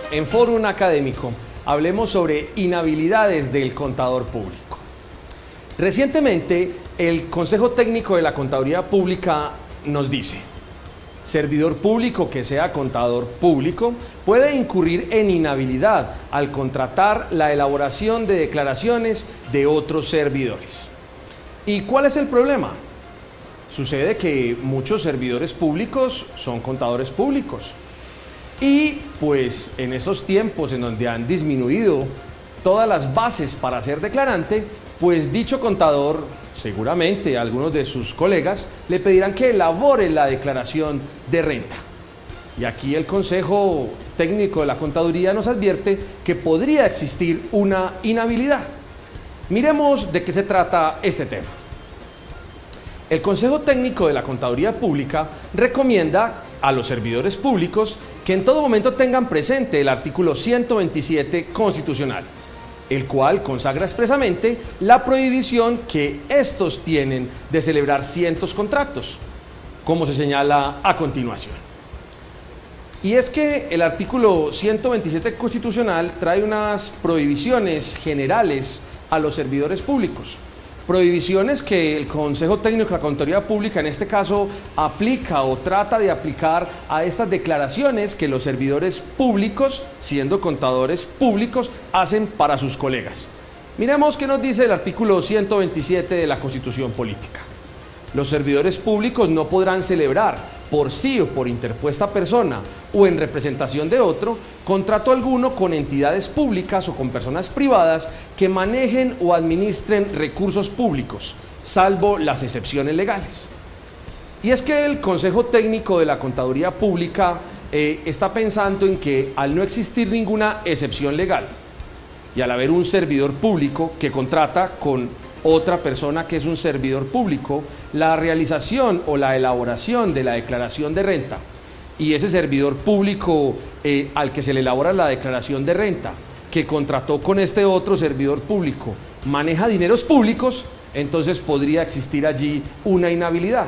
En Fórum Académico hablemos sobre inhabilidades del contador público. Recientemente, el Consejo Técnico de la Contaduría Pública nos dice: servidor público que sea contador público puede incurrir en inhabilidad al contratar la elaboración de declaraciones de otros servidores. ¿Y cuál es el problema? Sucede que muchos servidores públicos son contadores públicos. Y pues en estos tiempos en donde han disminuido todas las bases para ser declarante, pues dicho contador, seguramente algunos de sus colegas le pedirán que elabore la declaración de renta. Y aquí el Consejo Técnico de la Contaduría nos advierte que podría existir una inhabilidad. Miremos de qué se trata este tema. El Consejo Técnico de la Contaduría Pública recomienda a los servidores públicos que en todo momento tengan presente el artículo 127 constitucional, el cual consagra expresamente la prohibición que estos tienen de celebrar cientos contratos, como se señala a continuación. Y es que el artículo 127 constitucional trae unas prohibiciones generales a los servidores públicos. Prohibiciones que el Consejo Técnico de la Contaduría Pública en este caso aplica o trata de aplicar a estas declaraciones que los servidores públicos, siendo contadores públicos, hacen para sus colegas. Miremos qué nos dice el artículo 127 de la Constitución Política. Los servidores públicos no podrán celebrar por sí o por interpuesta persona o en representación de otro contrato alguno con entidades públicas o con personas privadas que manejen o administren recursos públicos, salvo las excepciones legales. Y es que el Consejo Técnico de la Contaduría Pública está pensando en que al no existir ninguna excepción legal y al haber un servidor público que contrata con otra persona que es un servidor público, la realización o la elaboración de la declaración de renta, y ese servidor público al que se le elabora la declaración de renta, que contrató con este otro servidor público, maneja dineros públicos, entonces podría existir allí una inhabilidad.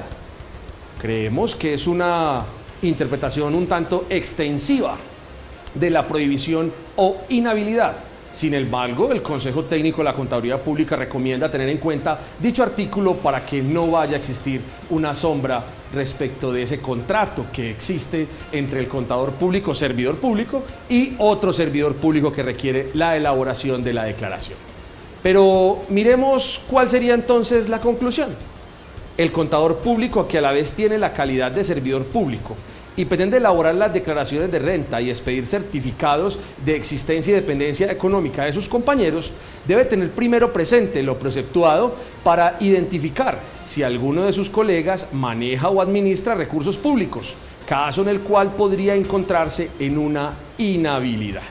Creemos que es una interpretación un tanto extensiva de la prohibición o inhabilidad. Sin embargo, el Consejo Técnico de la Contaduría Pública recomienda tener en cuenta dicho artículo para que no vaya a existir una sombra respecto de ese contrato que existe entre el contador público, servidor público, y otro servidor público que requiere la elaboración de la declaración. Pero miremos cuál sería entonces la conclusión. El contador público, que a la vez tiene la calidad de servidor público y pretende elaborar las declaraciones de renta y expedir certificados de existencia y dependencia económica de sus compañeros, debe tener primero presente lo preceptuado para identificar si alguno de sus colegas maneja o administra recursos públicos, caso en el cual podría encontrarse en una inhabilidad.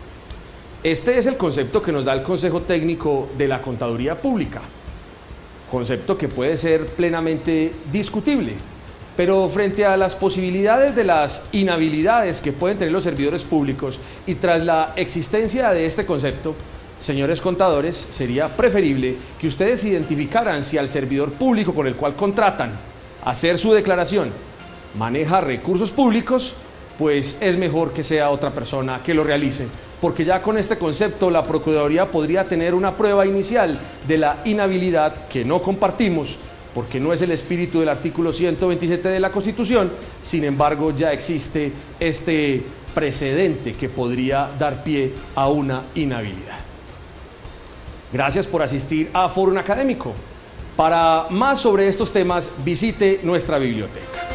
Este es el concepto que nos da el Consejo Técnico de la Contaduría Pública, concepto que puede ser plenamente discutible. Pero frente a las posibilidades de las inhabilidades que pueden tener los servidores públicos y tras la existencia de este concepto, señores contadores, sería preferible que ustedes identificaran si al servidor público con el cual contratan hacer su declaración maneja recursos públicos, pues es mejor que sea otra persona que lo realice, porque ya con este concepto la Procuraduría podría tener una prueba inicial de la inhabilidad que no compartimos, porque no es el espíritu del artículo 127 de la Constitución. Sin embargo, ya existe este precedente que podría dar pie a una inhabilidad. Gracias por asistir a Fórum Académico. Para más sobre estos temas, visite nuestra biblioteca.